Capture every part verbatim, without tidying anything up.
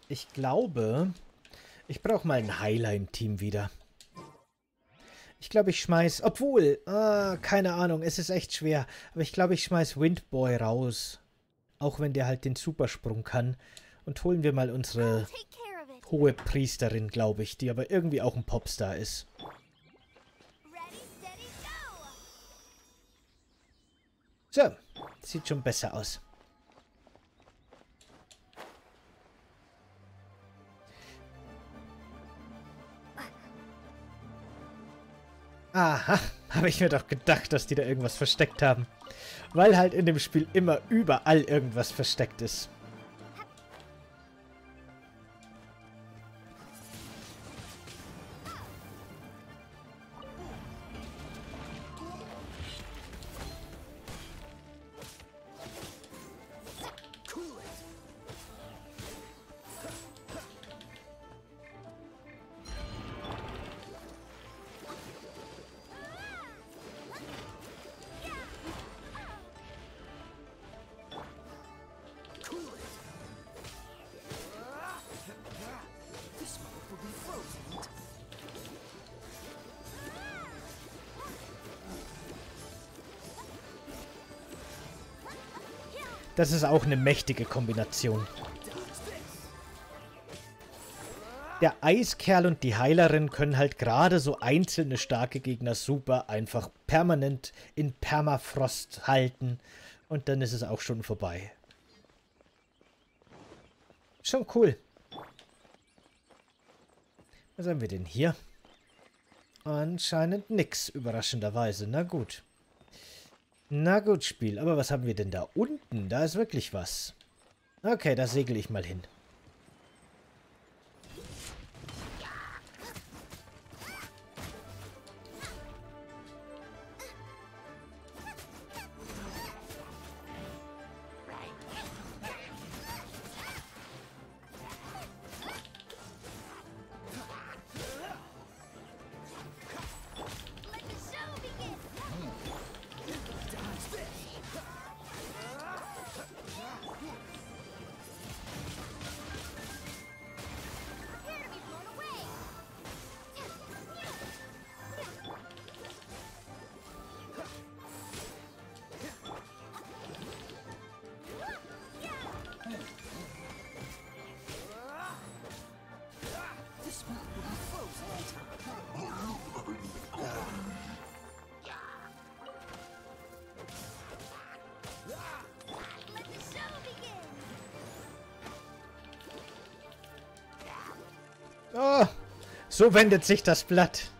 Ich glaube, ich brauche mal einen Heiler im Team wieder. Ich glaube, ich schmeiß... Obwohl, ah, keine Ahnung, es ist echt schwer. Aber ich glaube, ich schmeiß Windboy raus. Auch wenn der halt den Supersprung kann. Und holen wir mal unsere hohe Priesterin, glaube ich, die aber irgendwie auch ein Popstar ist. So, sieht schon besser aus. Aha, habe ich mir doch gedacht, dass die da irgendwas versteckt haben. Weil halt in dem Spiel immer überall irgendwas versteckt ist. Das ist auch eine mächtige Kombination. Der Eiskerl und die Heilerin können halt gerade so einzelne starke Gegner super einfach permanent in Permafrost halten. Und dann ist es auch schon vorbei. Schon cool. Was haben wir denn hier? Anscheinend nix, überraschenderweise. Na gut. Na gut, Spiel. Aber was haben wir denn da unten? Da ist wirklich was. Okay, da segel ich mal hin. Oh, so wendet sich das Blatt.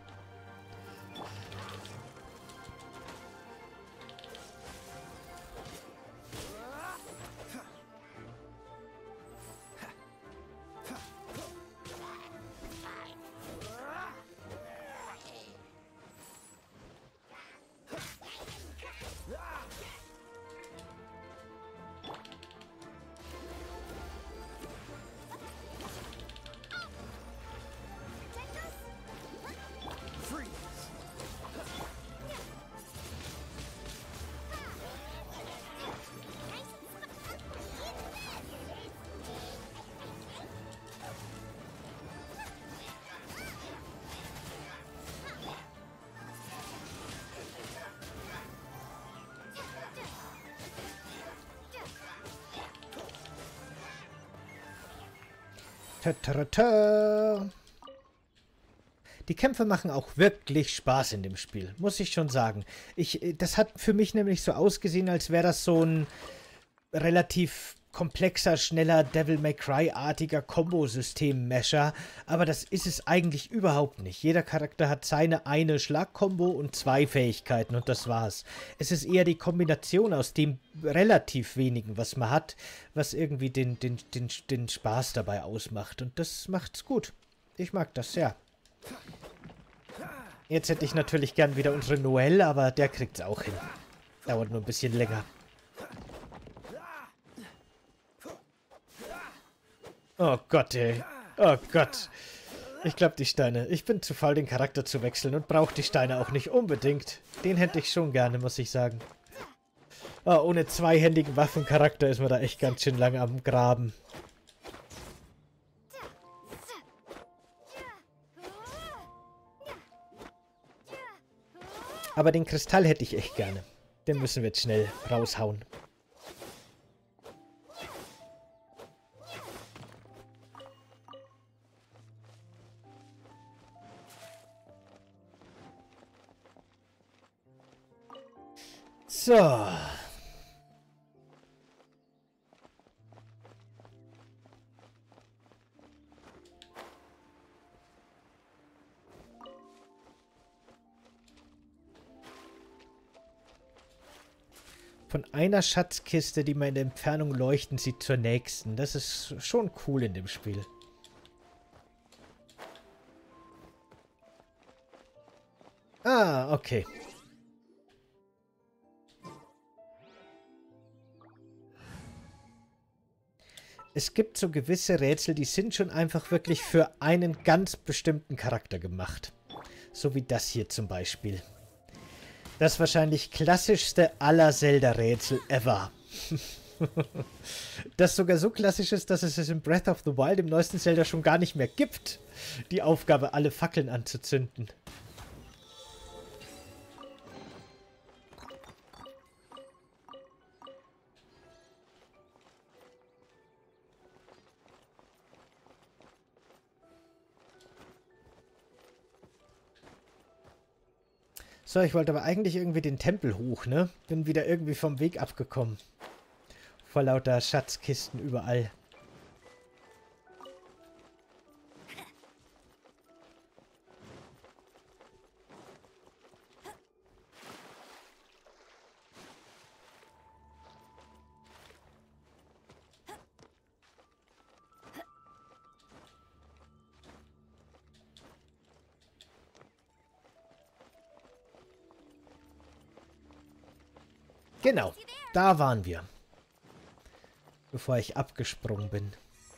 Ta -ta -ta. Die Kämpfe machen auch wirklich Spaß in dem Spiel, muss ich schon sagen. Ich, das hat für mich nämlich so ausgesehen, als wäre das so ein relativ komplexer, schneller Devil May Cry-artiger Kombo-System-Mesher, aber das ist es eigentlich überhaupt nicht. Jeder Charakter hat seine eine Schlagkombo und zwei Fähigkeiten und das war's. Es ist eher die Kombination aus dem relativ wenigen, was man hat, was irgendwie den, den, den, den Spaß dabei ausmacht und das macht's gut. Ich mag das sehr. Jetzt hätte ich natürlich gern wieder unsere Noelle, aber der kriegt's auch hin. Dauert nur ein bisschen länger. Oh Gott, ey. Oh Gott. Ich glaube die Steine. Ich bin zu faul, den Charakter zu wechseln und brauche die Steine auch nicht unbedingt. Den hätte ich schon gerne, muss ich sagen. Oh, ohne zweihändigen Waffencharakter ist man da echt ganz schön lange am Graben. Aber den Kristall hätte ich echt gerne. Den müssen wir jetzt schnell raushauen. So. Von einer Schatzkiste, die man in der Entfernung leuchten sieht, zur nächsten. Das ist schon cool in dem Spiel. Ah, okay. Es gibt so gewisse Rätsel, die sind schon einfach wirklich für einen ganz bestimmten Charakter gemacht. So wie das hier zum Beispiel. Das wahrscheinlich klassischste aller Zelda-Rätsel ever. Das sogar so klassisch ist, dass es es in Breath of the Wild im neuesten Zelda schon gar nicht mehr gibt. Die Aufgabe, alle Fackeln anzuzünden. So, ich wollte aber eigentlich irgendwie den Tempel hoch, ne? Bin wieder irgendwie vom Weg abgekommen. Vor lauter Schatzkisten überall. Genau, da waren wir. Bevor ich abgesprungen bin.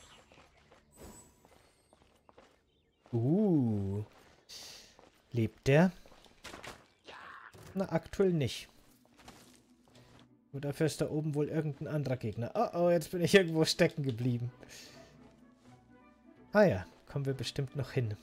Uh. Lebt der? Na, aktuell nicht. Nur dafür ist da oben wohl irgendein anderer Gegner. Oh, oh, jetzt bin ich irgendwo stecken geblieben. Ah ja, kommen wir bestimmt noch hin.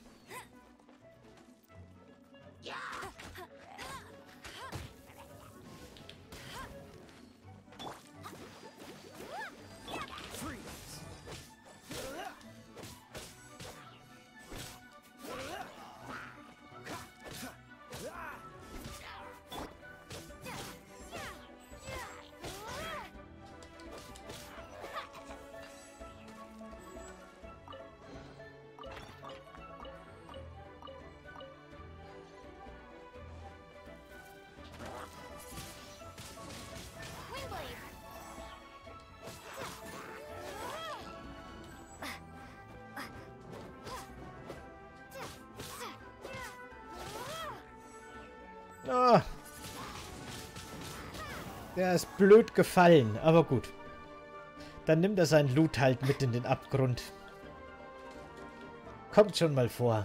Oh. Der ist blöd gefallen, aber gut. Dann nimmt er seinen Loot halt mit in den Abgrund. Kommt schon mal vor.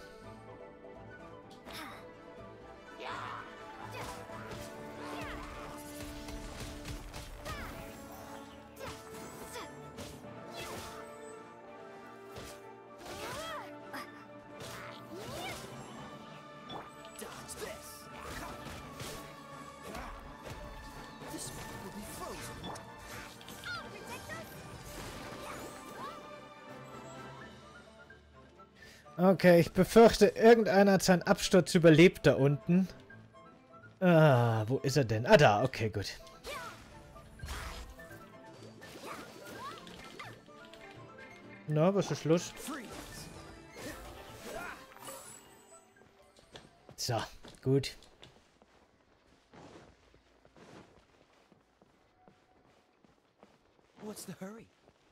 Okay, ich befürchte, irgendeiner hat seinen Absturz überlebt da unten. Ah, wo ist er denn? Ah, da. Okay, gut. Na, was ist los? So, gut. What's the hurry?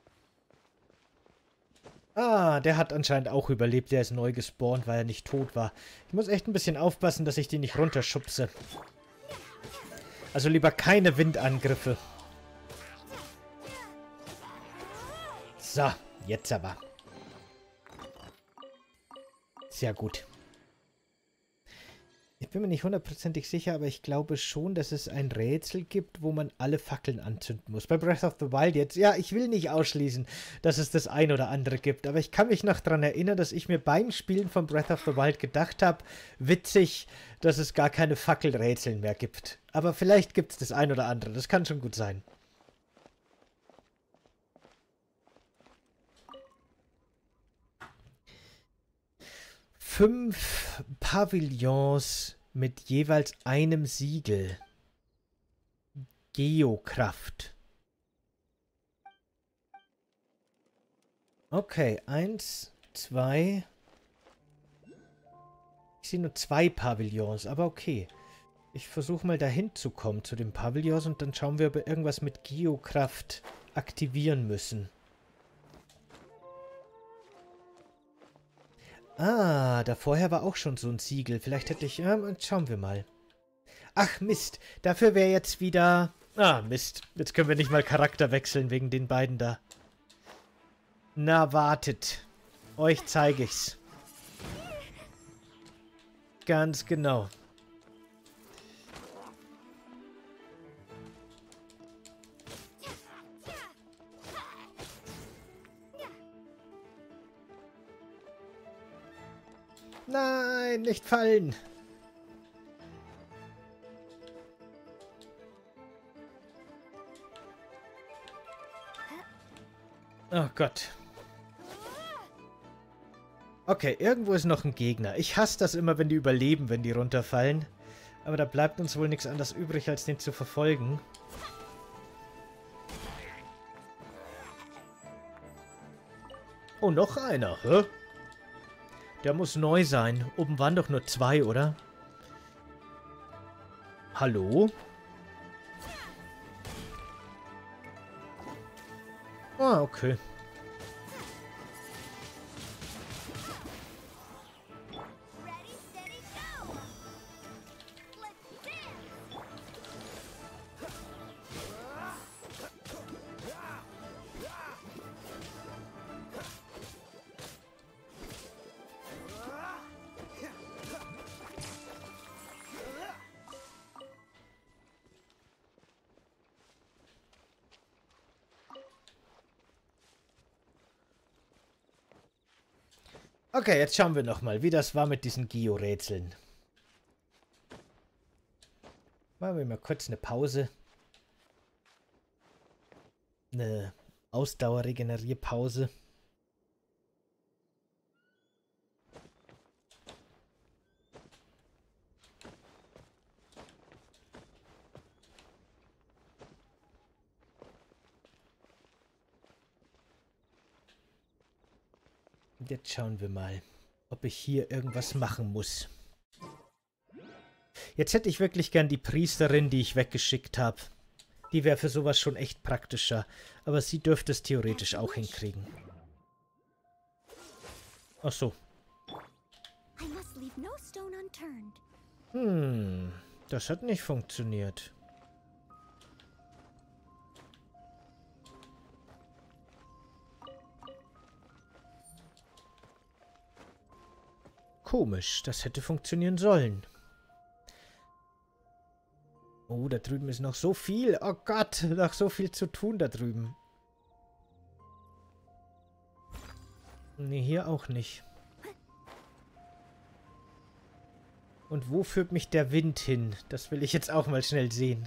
Ah, der hat anscheinend auch überlebt. Der ist neu gespawnt, weil er nicht tot war. Ich muss echt ein bisschen aufpassen, dass ich die nicht runterschubse. Also lieber keine Windangriffe. So, jetzt aber. Sehr gut. Ich bin mir nicht hundertprozentig sicher, aber ich glaube schon, dass es ein Rätsel gibt, wo man alle Fackeln anzünden muss. Bei Breath of the Wild jetzt. Ja, ich will nicht ausschließen, dass es das ein oder andere gibt. Aber ich kann mich noch daran erinnern, dass ich mir beim Spielen von Breath of the Wild gedacht habe, witzig, dass es gar keine Fackelrätseln mehr gibt. Aber vielleicht gibt es das ein oder andere. Das kann schon gut sein. Fünf Pavillons mit jeweils einem Siegel. Geokraft. Okay, eins, zwei. Ich sehe nur zwei Pavillons, aber okay. Ich versuche mal dahin zu kommen zu den Pavillons und dann schauen wir, ob wir irgendwas mit Geokraft aktivieren müssen. Ah, da vorher war auch schon so ein Siegel. Vielleicht hätte ich... Ja, schauen wir mal. Ach, Mist. Dafür wäre jetzt wieder... Ah, Mist. Jetzt können wir nicht mal Charakter wechseln wegen den beiden da. Na, wartet. Euch zeige ich's. Ganz genau. Nein, nicht fallen. Oh Gott. Okay, irgendwo ist noch ein Gegner. Ich hasse das immer, wenn die überleben, wenn die runterfallen. Aber da bleibt uns wohl nichts anderes übrig, als den zu verfolgen. Oh, noch einer, hä? Der muss neu sein. Oben waren doch nur zwei, oder? Hallo? Ah, okay. Okay, jetzt schauen wir nochmal, wie das war mit diesen Gio-Rätseln. Machen wir mal kurz eine Pause. Eine Ausdauerregenerierpause. Und jetzt schauen wir mal, ob ich hier irgendwas machen muss. Jetzt hätte ich wirklich gern die Priesterin, die ich weggeschickt habe. Die wäre für sowas schon echt praktischer. Aber sie dürfte es theoretisch auch hinkriegen. Ach so. Hm, das hat nicht funktioniert. Komisch, das hätte funktionieren sollen. Oh, da drüben ist noch so viel. Oh Gott, noch so viel zu tun da drüben. Nee, hier auch nicht. Und wo führt mich der Wind hin? Das will ich jetzt auch mal schnell sehen.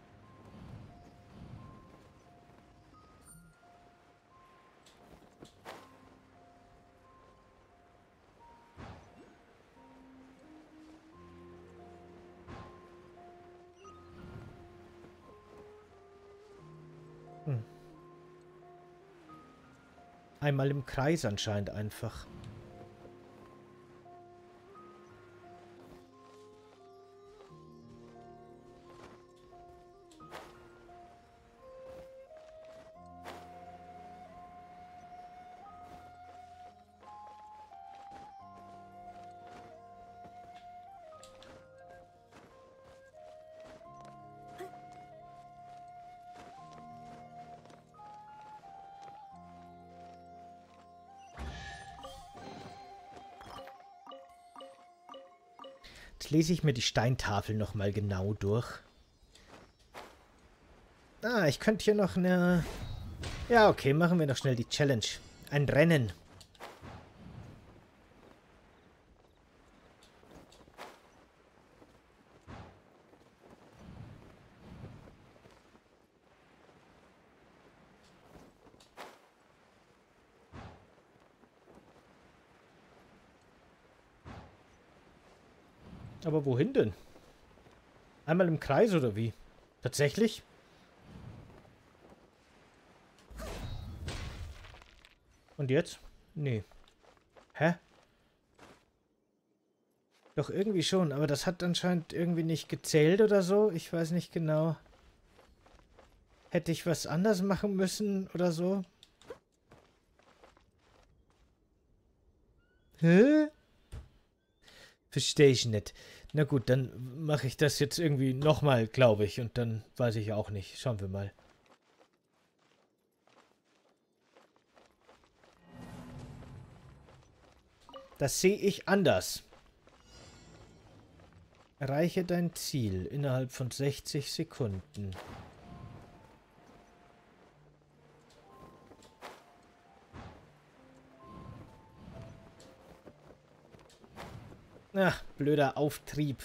Hm. Einmal im Kreis anscheinend einfach. Jetzt lese ich mir die Steintafel nochmal genau durch. Ah, ich könnte hier noch eine... Ja, okay, machen wir noch schnell die Challenge. Ein Rennen. Aber wohin denn? Einmal im Kreis oder wie? Tatsächlich? Und jetzt? Nee. Hä? Doch irgendwie schon, aber das hat anscheinend irgendwie nicht gezählt oder so. Ich weiß nicht genau. Hätte ich was anders machen müssen oder so? Hä? Verstehe ich nicht. Na gut, dann mache ich das jetzt irgendwie nochmal, glaube ich. Und dann weiß ich auch nicht. Schauen wir mal. Das sehe ich anders. Erreiche dein Ziel innerhalb von sechzig Sekunden. Ach, blöder Auftrieb.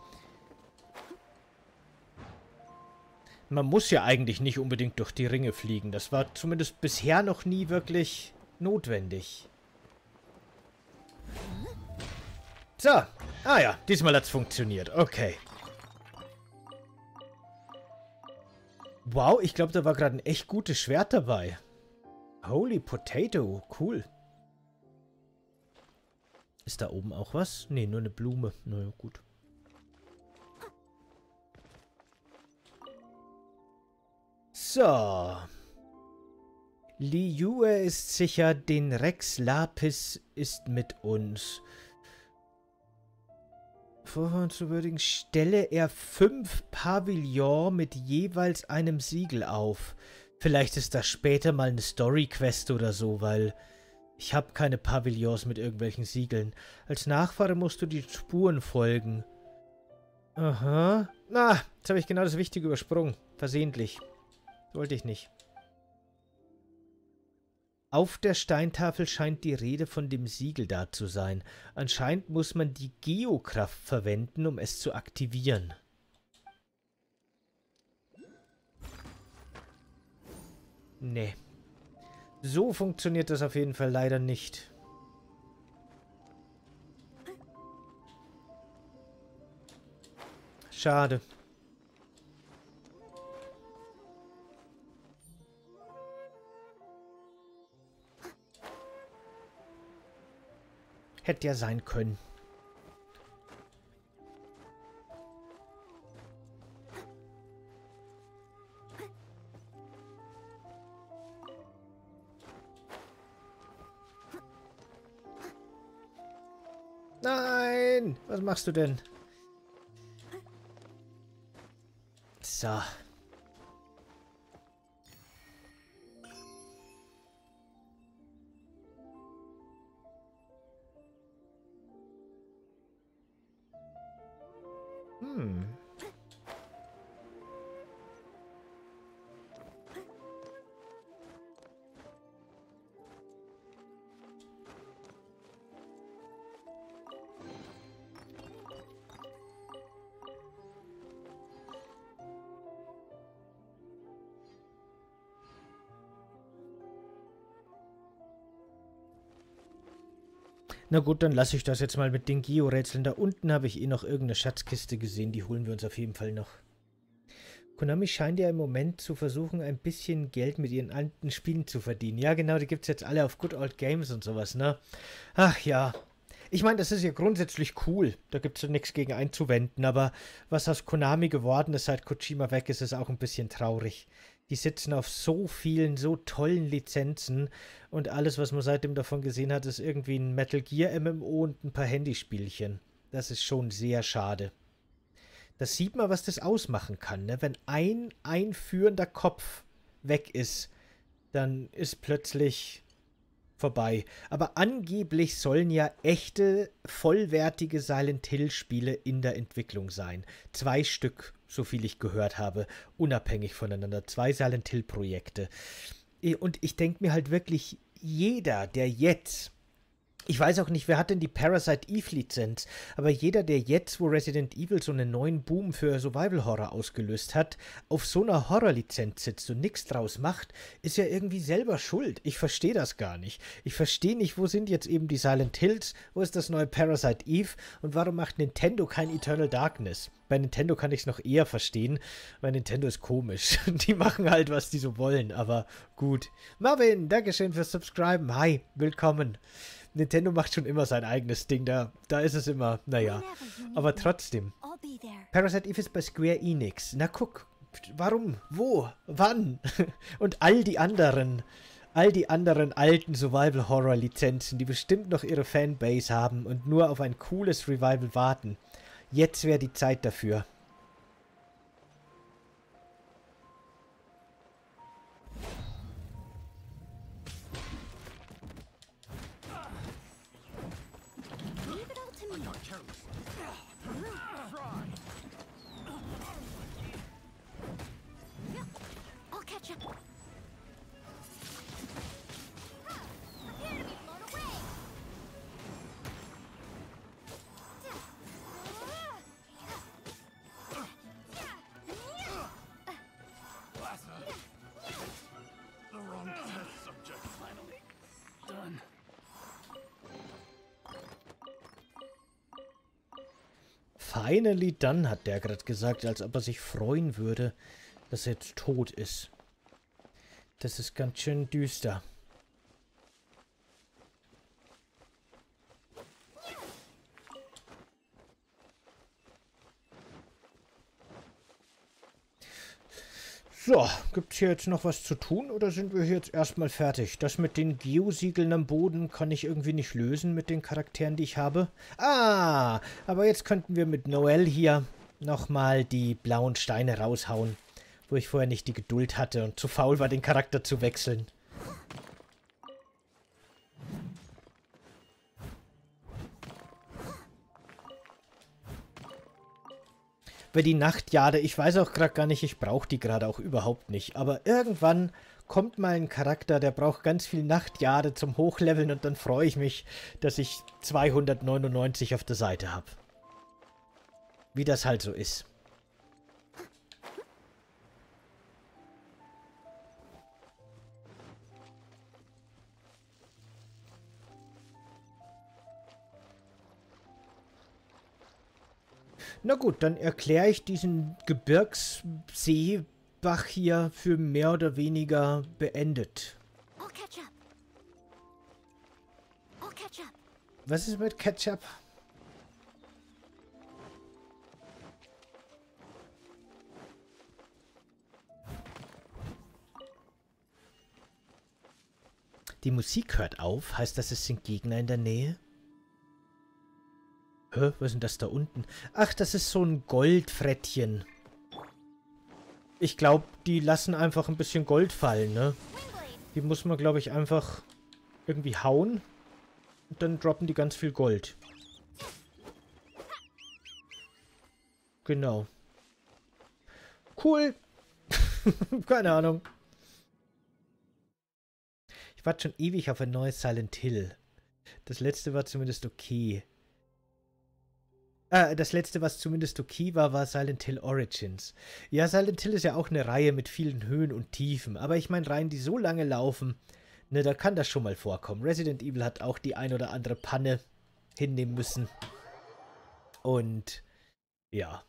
Man muss ja eigentlich nicht unbedingt durch die Ringe fliegen. Das war zumindest bisher noch nie wirklich notwendig. So. Ah ja, diesmal hat's funktioniert. Okay. Wow, ich glaube, da war gerade ein echt gutes Schwert dabei. Holy Potato. Cool. Ist da oben auch was? Nee, nur eine Blume. Na ja, gut. So. Liyue ist sicher, den Rex Lapis ist mit uns. Vorhaben zu würdigen, stelle er fünf Pavillons mit jeweils einem Siegel auf. Vielleicht ist das später mal eine Story-Quest oder so, weil ich habe keine Pavillons mit irgendwelchen Siegeln. Als Nachfahre musst du die Spuren folgen. Aha. Na, jetzt habe ich genau das Wichtige übersprungen. Versehentlich. Wollte ich nicht. Auf der Steintafel scheint die Rede von dem Siegel da zu sein. Anscheinend muss man die Geokraft verwenden, um es zu aktivieren. Nee. So funktioniert das auf jeden Fall leider nicht. Schade. Hätte ja sein können. Nein! Was machst du denn? So. Hm. Na gut, dann lasse ich das jetzt mal mit den Geo-Rätseln. Da unten habe ich eh noch irgendeine Schatzkiste gesehen. Die holen wir uns auf jeden Fall noch. Konami scheint ja im Moment zu versuchen, ein bisschen Geld mit ihren alten Spielen zu verdienen. Ja, genau, die gibt es jetzt alle auf Good Old Games und sowas, ne? Ach ja. Ich meine, das ist ja grundsätzlich cool. Da gibt es ja nichts gegen einzuwenden. Aber was aus Konami geworden ist, seit Kojima weg ist, ist auch ein bisschen traurig. Die sitzen auf so vielen, so tollen Lizenzen und alles, was man seitdem davon gesehen hat, ist irgendwie ein Metal Gear M M O und ein paar Handyspielchen. Das ist schon sehr schade. Das sieht man, was das ausmachen kann, ne? Wenn ein einführender Kopf weg ist, dann ist plötzlich vorbei. Aber angeblich sollen ja echte, vollwertige Silent Hill-Spiele in der Entwicklung sein. Zwei Stück, so viel ich gehört habe, unabhängig voneinander. Zwei Silent Hill-Projekte. Und ich denke mir halt wirklich, jeder, der jetzt... Ich weiß auch nicht, wer hat denn die Parasite Eve-Lizenz, aber jeder, der jetzt, wo Resident Evil so einen neuen Boom für Survival-Horror ausgelöst hat, auf so einer Horror-Lizenz sitzt und nichts draus macht, ist ja irgendwie selber schuld. Ich verstehe das gar nicht. Ich verstehe nicht, wo sind jetzt eben die Silent Hills, wo ist das neue Parasite Eve und warum macht Nintendo kein Eternal Darkness? Bei Nintendo kann ich es noch eher verstehen, weil Nintendo ist komisch. Die machen halt, was die so wollen, aber gut. Marvin, Dankeschön fürs Subscriben. Hi, willkommen. Nintendo macht schon immer sein eigenes Ding, da, da ist es immer, naja, aber trotzdem. Parasite Eve ist bei Square Enix. Na guck, warum, wo, wann? Und all die anderen, all die anderen alten Survival-Horror-Lizenzen, die bestimmt noch ihre Fanbase haben und nur auf ein cooles Revival warten. Jetzt wäre die Zeit dafür. Finally done, hat der gerade gesagt, als ob er sich freuen würde, dass er jetzt tot ist. Das ist ganz schön düster. So, gibt es hier jetzt noch was zu tun oder sind wir hier jetzt erstmal fertig? Das mit den Geosiegeln am Boden kann ich irgendwie nicht lösen mit den Charakteren, die ich habe. Ah, aber jetzt könnten wir mit Noel hier nochmal die blauen Steine raushauen, wo ich vorher nicht die Geduld hatte und zu faul war, den Charakter zu wechseln. Weil die Nachtjade, ich weiß auch gerade gar nicht, ich brauche die gerade auch überhaupt nicht. Aber irgendwann kommt mal ein Charakter, der braucht ganz viel Nachtjade zum Hochleveln und dann freue ich mich, dass ich zweihundertneunundneunzig auf der Seite habe. Wie das halt so ist. Na gut, dann erkläre ich diesen Gebirgsseebach hier für mehr oder weniger beendet. Was ist mit Ketchup? Die Musik hört auf. Heißt das, es sind Gegner in der Nähe? Hä, was ist denn das da unten? Ach, das ist so ein Goldfrettchen. Ich glaube, die lassen einfach ein bisschen Gold fallen, ne? Die muss man, glaube ich, einfach irgendwie hauen. Und dann droppen die ganz viel Gold. Genau. Cool. Keine Ahnung. Ich warte schon ewig auf ein neues Silent Hill. Das letzte war zumindest okay. Ah, das letzte, was zumindest okay war, war Silent Hill Origins. Ja, Silent Hill ist ja auch eine Reihe mit vielen Höhen und Tiefen. Aber ich meine, Reihen, die so lange laufen, ne, da kann das schon mal vorkommen. Resident Evil hat auch die ein oder andere Panne hinnehmen müssen. Und ja.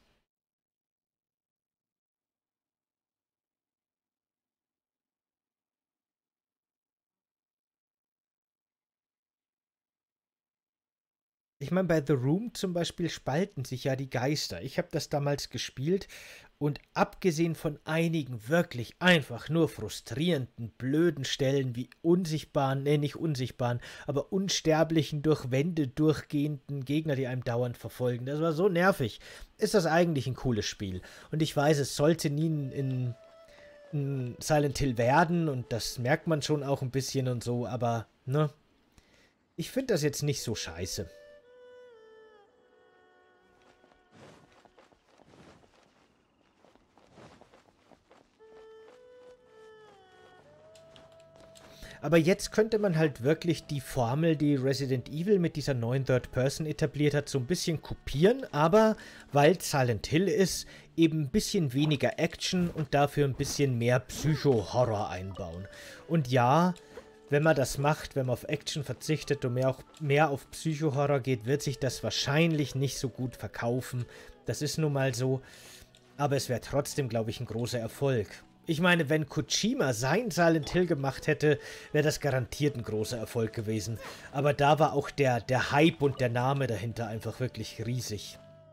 Ich meine, bei The Room zum Beispiel spalten sich ja die Geister. Ich habe das damals gespielt und abgesehen von einigen wirklich einfach nur frustrierenden, blöden Stellen wie unsichtbaren, nee, nicht unsichtbaren, aber unsterblichen, durch Wände durchgehenden Gegner, die einem dauernd verfolgen. Das war so nervig. Ist das eigentlich ein cooles Spiel. Und ich weiß, es sollte nie in, in Silent Hill werden und das merkt man schon auch ein bisschen und so, aber ne? Ich finde das jetzt nicht so scheiße. Aber jetzt könnte man halt wirklich die Formel, die Resident Evil mit dieser neuen Third Person etabliert hat, so ein bisschen kopieren, aber weil Silent Hill ist, eben ein bisschen weniger Action und dafür ein bisschen mehr Psycho-Horror einbauen. Und ja, wenn man das macht, wenn man auf Action verzichtet und mehr, auch mehr auf Psycho-Horror geht, wird sich das wahrscheinlich nicht so gut verkaufen. Das ist nun mal so, aber es wäre trotzdem, glaube ich, ein großer Erfolg. Ich meine, wenn Kojima sein Silent Hill gemacht hätte, wäre das garantiert ein großer Erfolg gewesen. Aber da war auch der, der Hype und der Name dahinter einfach wirklich riesig.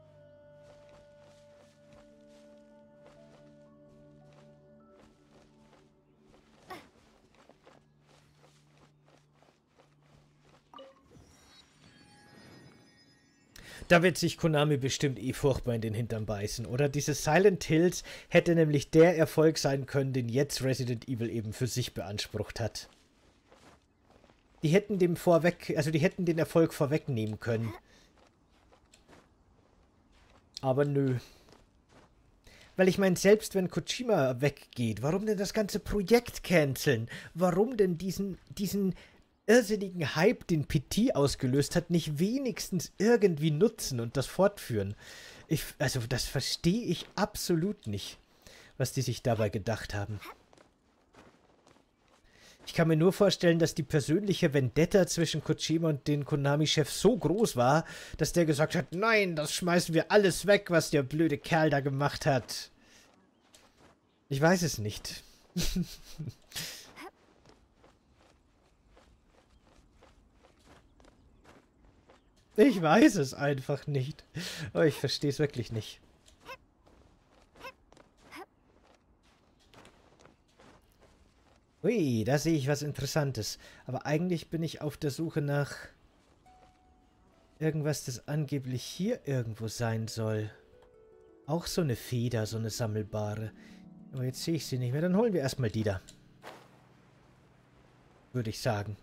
Da wird sich Konami bestimmt eh furchtbar in den Hintern beißen, oder? Diese Silent Hills hätte nämlich der Erfolg sein können, den jetzt Resident Evil eben für sich beansprucht hat. Die hätten dem vorweg, also die hätten den Erfolg vorwegnehmen können. Aber nö. Weil ich meine, selbst wenn Kojima weggeht, warum denn das ganze Projekt canceln? Warum denn diesen, diesen irrsinnigen Hype, den P T ausgelöst hat, nicht wenigstens irgendwie nutzen und das fortführen? Ich, also das verstehe ich absolut nicht, was die sich dabei gedacht haben. Ich kann mir nur vorstellen, dass die persönliche Vendetta zwischen Kojima und den Konami-Chef so groß war, dass der gesagt hat, nein, das schmeißen wir alles weg, was der blöde Kerl da gemacht hat. Ich weiß es nicht. Ich weiß es einfach nicht. Oh, ich verstehe es wirklich nicht. Ui, da sehe ich was Interessantes. Aber eigentlich bin ich auf der Suche nach irgendwas, das angeblich hier irgendwo sein soll. Auch so eine Feder, so eine sammelbare. Aber jetzt sehe ich sie nicht mehr. Dann holen wir erstmal die da. Würde ich sagen.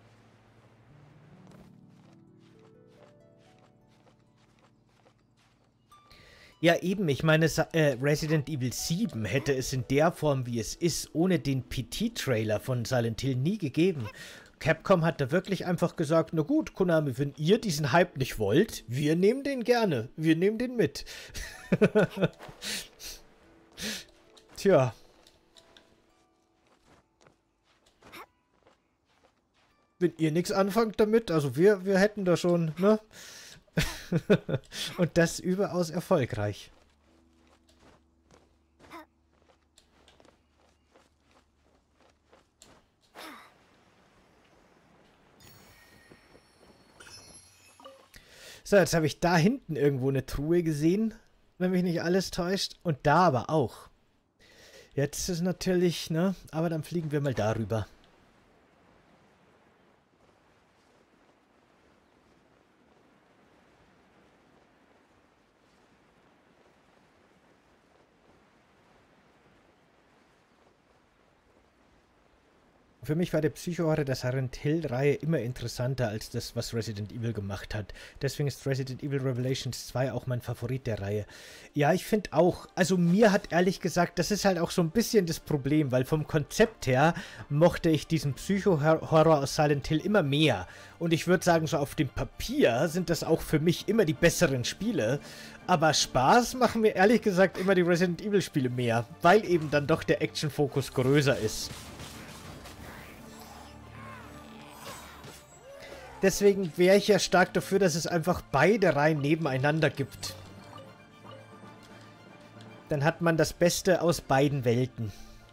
Ja, eben. Ich meine, äh, Resident Evil sieben hätte es in der Form, wie es ist, ohne den P T-Trailer von Silent Hill nie gegeben. Capcom hat da wirklich einfach gesagt, na gut, Konami, wenn ihr diesen Hype nicht wollt, wir nehmen den gerne. Wir nehmen den mit. Tja. Wenn ihr nichts anfangt damit, also wir, wir hätten da schon, ne? Und das überaus erfolgreich. So, jetzt habe ich da hinten irgendwo eine Truhe gesehen, wenn mich nicht alles täuscht. Und da aber auch. Jetzt ist natürlich, ne? Aber dann fliegen wir mal darüber. Für mich war der Psycho-Horror der Silent Hill-Reihe immer interessanter als das, was Resident Evil gemacht hat. Deswegen ist Resident Evil Revelations zwei auch mein Favorit der Reihe. Ja, ich finde auch, also mir hat ehrlich gesagt, das ist halt auch so ein bisschen das Problem, weil vom Konzept her mochte ich diesen Psycho-Horror aus Silent Hill immer mehr. Und ich würde sagen, so auf dem Papier sind das auch für mich immer die besseren Spiele. Aber Spaß machen mir ehrlich gesagt immer die Resident Evil-Spiele mehr, weil eben dann doch der Action-Fokus größer ist. Deswegen wäre ich ja stark dafür, dass es einfach beide Reihen nebeneinander gibt. Dann hat man das Beste aus beiden Welten.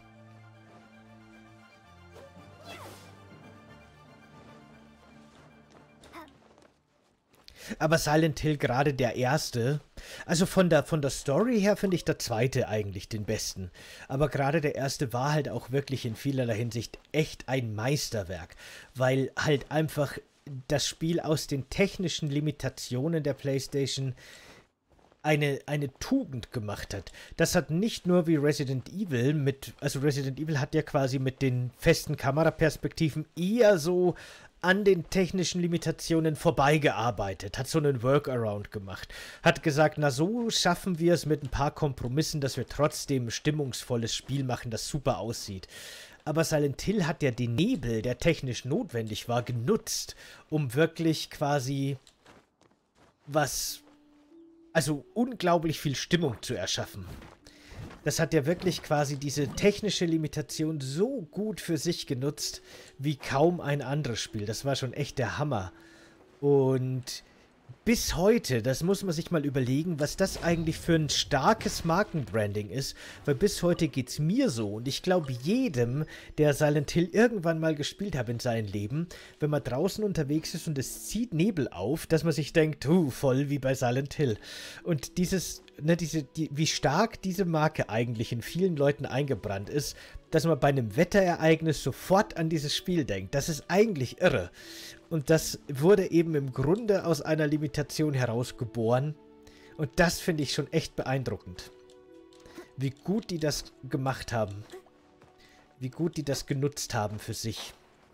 Aber Silent Hill, gerade der erste, also von der, von der Story her finde ich der zweite eigentlich den besten. Aber gerade der erste war halt auch wirklich in vielerlei Hinsicht echt ein Meisterwerk, weil halt einfach das Spiel aus den technischen Limitationen der PlayStation eine, eine Tugend gemacht hat. Das hat nicht nur wie Resident Evil mit, also Resident Evil hat ja quasi mit den festen Kameraperspektiven eher so an den technischen Limitationen vorbeigearbeitet, hat so einen Workaround gemacht, hat gesagt, na so schaffen wir es mit ein paar Kompromissen, dass wir trotzdem ein stimmungsvolles Spiel machen, das super aussieht. Aber Silent Hill hat ja den Nebel, der technisch notwendig war, genutzt, um wirklich quasi was, also unglaublich viel Stimmung zu erschaffen. Das hat ja wirklich quasi diese technische Limitation so gut für sich genutzt, wie kaum ein anderes Spiel. Das war schon echt der Hammer. Und bis heute, das muss man sich mal überlegen, was das eigentlich für ein starkes Markenbranding ist, weil bis heute geht's mir so und ich glaube jedem, der Silent Hill irgendwann mal gespielt hat in seinem Leben, wenn man draußen unterwegs ist und es zieht Nebel auf, dass man sich denkt, huh, voll wie bei Silent Hill. Und dieses, ne, diese, die, wie stark diese Marke eigentlich in vielen Leuten eingebrannt ist, dass man bei einem Wetterereignis sofort an dieses Spiel denkt, das ist eigentlich irre. Und das wurde eben im Grunde aus einer Limitation herausgeboren. Und das finde ich schon echt beeindruckend. Wie gut die das gemacht haben. Wie gut die das genutzt haben für sich.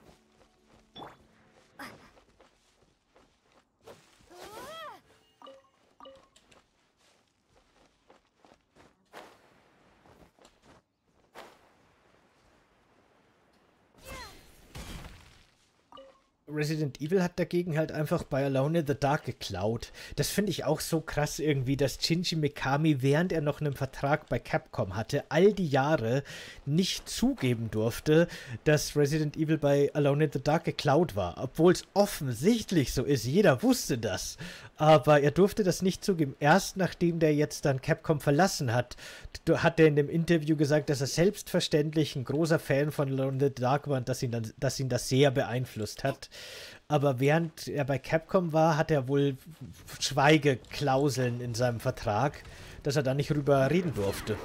Resident Evil hat dagegen halt einfach bei Alone in the Dark geklaut. Das finde ich auch so krass irgendwie, dass Shinji Mikami, während er noch einen Vertrag bei Capcom hatte, all die Jahre nicht zugeben durfte, dass Resident Evil bei Alone in the Dark geklaut war. Obwohl es offensichtlich so ist, jeder wusste das. Aber er durfte das nicht zugeben. Erst nachdem der jetzt dann Capcom verlassen hat, hat er in dem Interview gesagt, dass er selbstverständlich ein großer Fan von Alone in the Dark war und dass ihn, dann, dass ihn das sehr beeinflusst hat. Aber während er bei Capcom war, hat er wohl Schweigeklauseln in seinem Vertrag, dass er da nicht drüber reden durfte.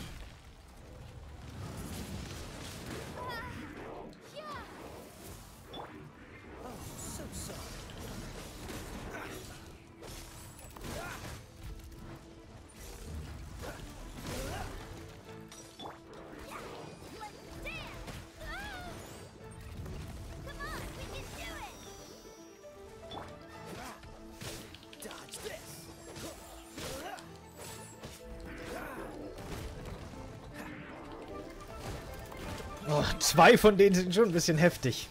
Oh, zwei von denen sind schon ein bisschen heftig.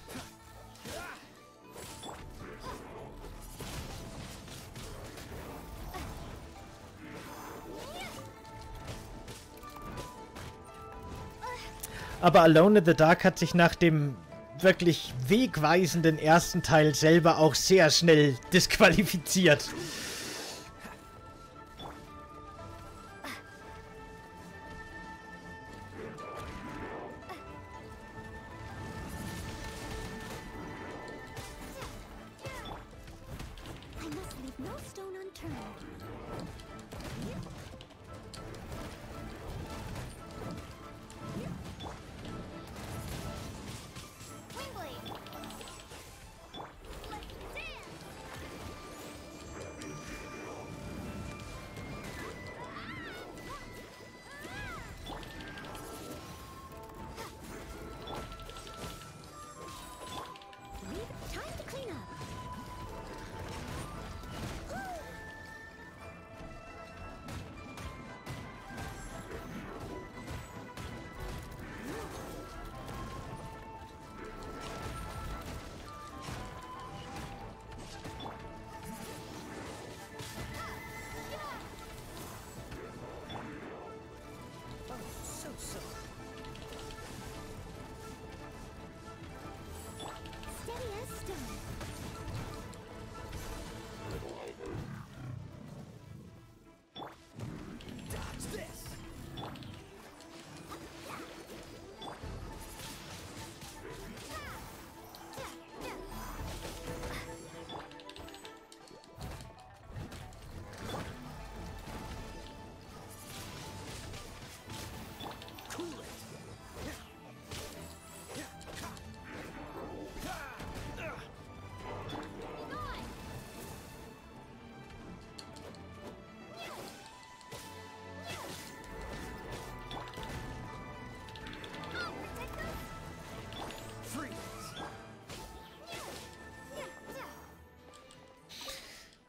Aber Alone in the Dark hat sich nach dem wirklich wegweisenden ersten Teil selber auch sehr schnell disqualifiziert.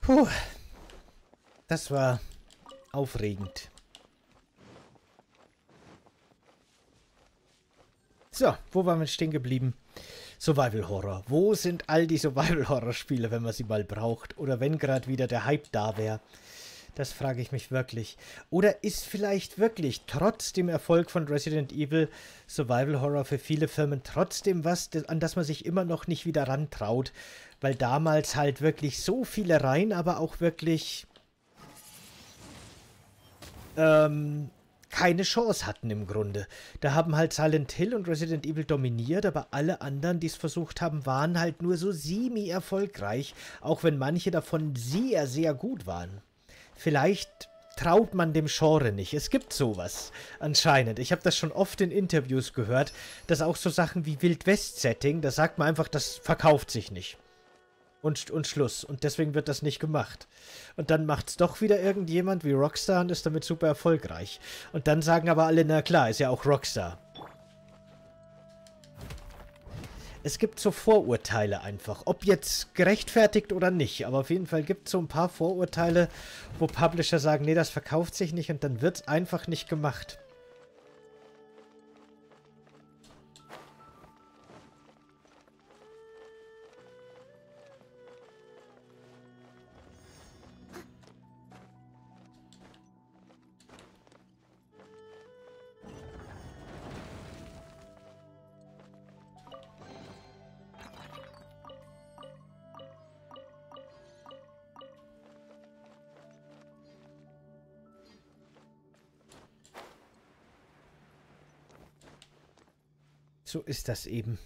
Puh. Das war aufregend. So, wo waren wir stehen geblieben? Survival Horror. Wo sind all die Survival Horror Spiele, wenn man sie mal braucht? Oder wenn gerade wieder der Hype da wäre? Das frage ich mich wirklich. Oder ist vielleicht wirklich trotz dem Erfolg von Resident Evil Survival Horror für viele Firmen trotzdem was, an das man sich immer noch nicht wieder rantraut? Weil damals halt wirklich so viele Reihen, aber auch wirklich ähm, keine Chance hatten im Grunde. Da haben halt Silent Hill und Resident Evil dominiert, aber alle anderen, die es versucht haben, waren halt nur so semi-erfolgreich, auch wenn manche davon sehr, sehr gut waren. Vielleicht traut man dem Genre nicht. Es gibt sowas anscheinend. Ich habe das schon oft in Interviews gehört, dass auch so Sachen wie Wild-West-Setting, da sagt man einfach, das verkauft sich nicht. Und, und Schluss. Und deswegen wird das nicht gemacht. Und dann macht es doch wieder irgendjemand wie Rockstar und ist damit super erfolgreich. Und dann sagen aber alle, na klar, ist ja auch Rockstar. Es gibt so Vorurteile einfach. Ob jetzt gerechtfertigt oder nicht. Aber auf jeden Fall gibt es so ein paar Vorurteile, wo Publisher sagen, nee, das verkauft sich nicht. Und dann wird es einfach nicht gemacht. So ist das eben.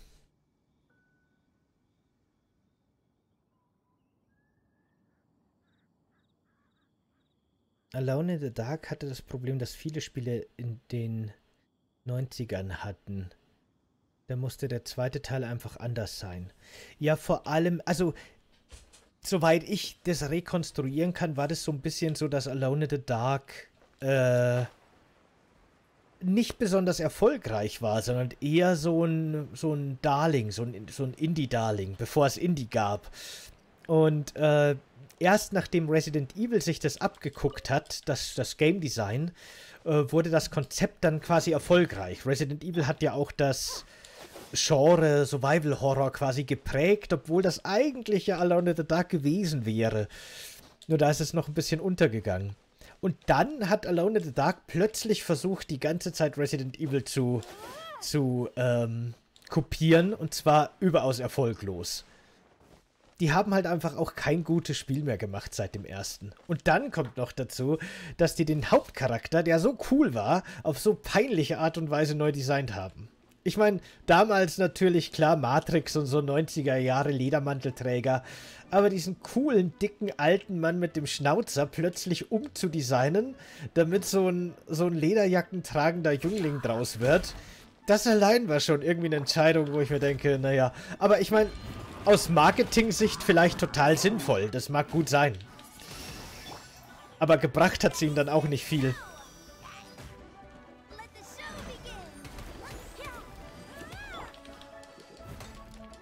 Alone in the Dark hatte das Problem, dass viele Spiele in den neunzigern hatten. Da musste der zweite Teil einfach anders sein. Ja, vor allem, also, soweit ich das rekonstruieren kann, war das so ein bisschen so, dass Alone in the Dark, äh, nicht besonders erfolgreich war, sondern eher so ein, so ein Darling, so ein, so ein Indie-Darling, bevor es Indie gab. Und äh, erst nachdem Resident Evil sich das abgeguckt hat, das, das Game Design, äh, wurde das Konzept dann quasi erfolgreich. Resident Evil hat ja auch das Genre Survival Horror quasi geprägt, obwohl das eigentlich ja Alone in the Dark gewesen wäre. Nur da ist es noch ein bisschen untergegangen. Und dann hat Alone in the Dark plötzlich versucht, die ganze Zeit Resident Evil zu, zu ähm, kopieren. Und zwar überaus erfolglos. Die haben halt einfach auch kein gutes Spiel mehr gemacht seit dem ersten. Und dann kommt noch dazu, dass die den Hauptcharakter, der so cool war, auf so peinliche Art und Weise neu designt haben. Ich meine, damals natürlich klar Matrix und so neunziger Jahre Ledermantelträger, aber diesen coolen, dicken, alten Mann mit dem Schnauzer plötzlich umzudesignen, damit so ein, so ein lederjackentragender Jüngling draus wird, das allein war schon irgendwie eine Entscheidung, wo ich mir denke, naja, aber ich meine, aus Marketing-Sicht vielleicht total sinnvoll, das mag gut sein. Aber gebracht hat sie ihm dann auch nicht viel.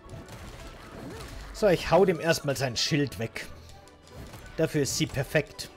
So, ich hau dem erstmal sein Schild weg. Dafür ist sie perfekt.